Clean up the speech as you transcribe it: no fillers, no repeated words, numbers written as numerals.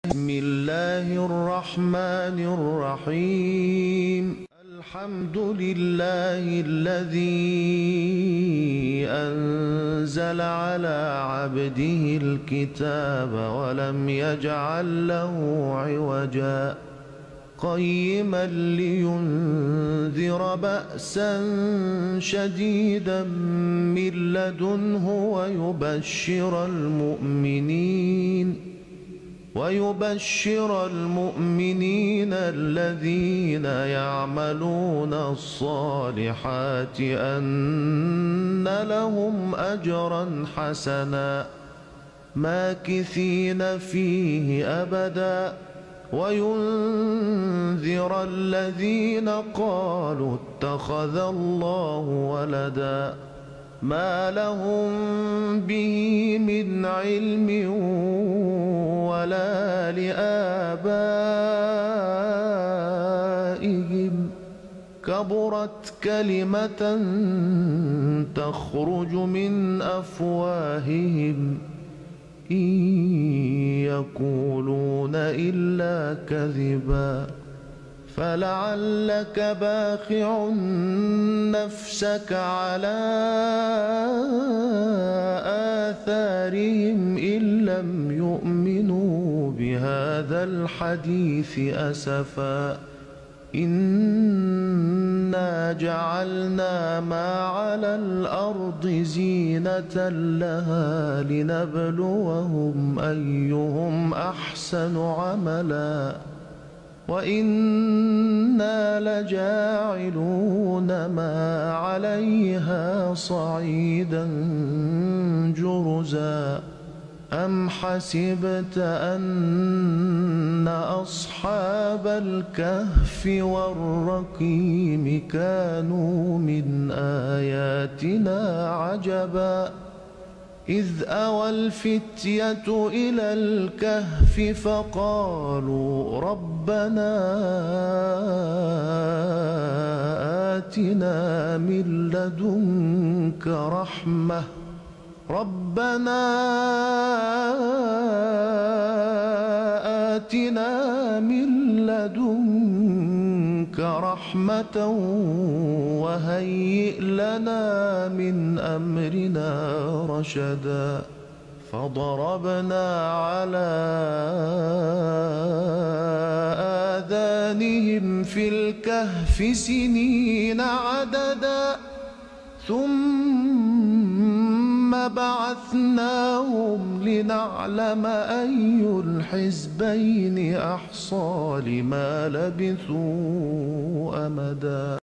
بسم الله الرحمن الرحيم. الحمد لله الذي أنزل على عبده الكتاب ولم يجعل له عوجا قيما لينذر بأسا شديدا من لدنه ويبشر المؤمنين الذين يعملون الصالحات أن لهم أجرا حسنا ماكثين فيه أبدا وينذر الذين قالوا اتخذ الله ولدا ما لهم به من علم ولا لآبائهم كبرت كلمة تخرج من أفواههم إن يقولون إلا كذبا فلعلك باخع نفسك على آثارهم إن لم يؤمنوا بهذا الحديث أسفا إنا جعلنا ما على الأرض زينة لها لنبلوهم أيهم أحسن عملا وإنا لجاعلون ما عليها صعيدا جرزا أم حسبت أن أصحاب الكهف والرقيم كانوا من آياتنا عجبا إذ أوى الفتية إلى الكهف فقالوا ربنا آتنا من لدنك رحمة وهيئ لنا من أمرنا رشدا فضربنا على آذانهم في الكهف سنين عددا ثم بعثناهم لنعلم أي الحزبين أحصى لما لبثوا أمدا.